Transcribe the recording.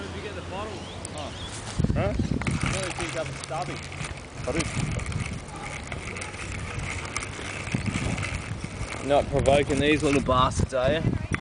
did you get the bottle? Oh. Huh? I really picked up a stubby. I did. Not provoking these little bastards, are you?